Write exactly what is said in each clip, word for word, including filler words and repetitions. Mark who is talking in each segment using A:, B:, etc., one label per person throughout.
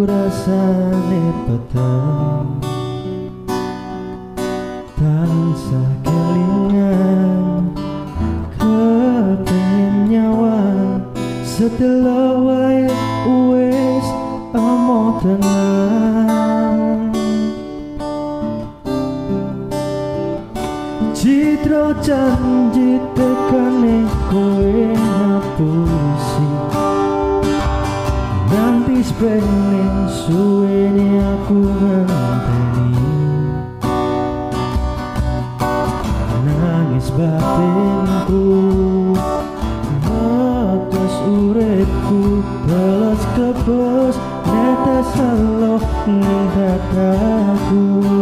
A: rasane peteng tansah kelingan kepengin nyawa setelah wae wis amo tenang citra janji tekane kowe ngapusi nanti sepening suwene aku ngenteni nangis batinku atas uripku balas kebos netes Allah ning dadaku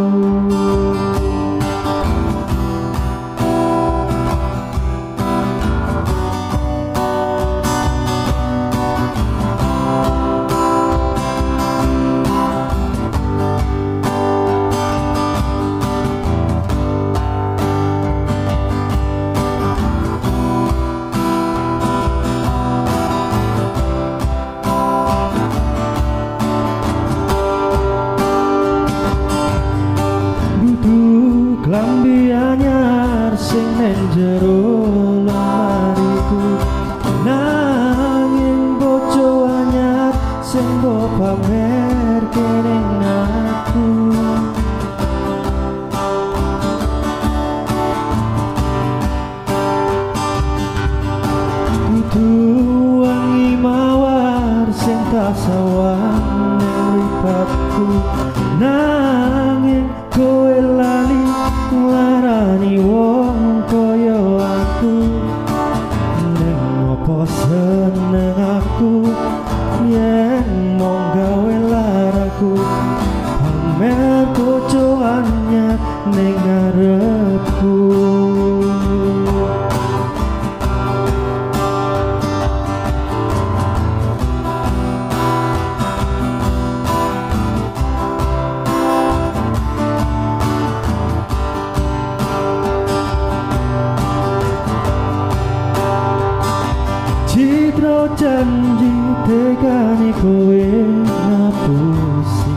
A: klambi anyar sing nang jero lemariku nanging bojo anyar sing mbok pamer kening aku kudu wangi mawar sing tak sawang mripatku nanging kowe lali larani wong kaya aku ning apa seneng aku yen mung gawe laraku pamer bojo anyar ning ngarepku citra janji tekane kowe ngapusi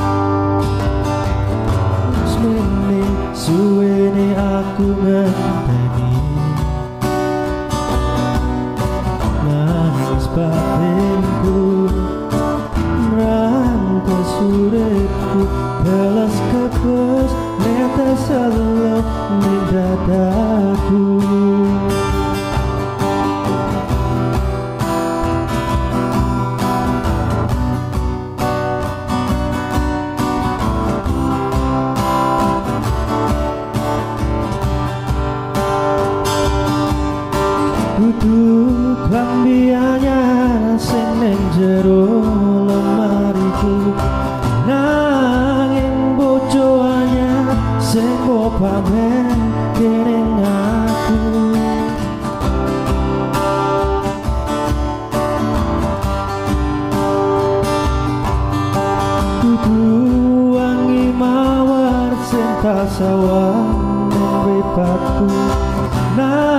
A: semene suwene aku ngenteni nangis batinku rantas uripku balas kebos netes Allah ning dadaku kudu klambi anyar sing nang jero lemariku nanging bojo anyar sing mbok pamer kening aku kudu wangi mawar sing tak sawang mripatku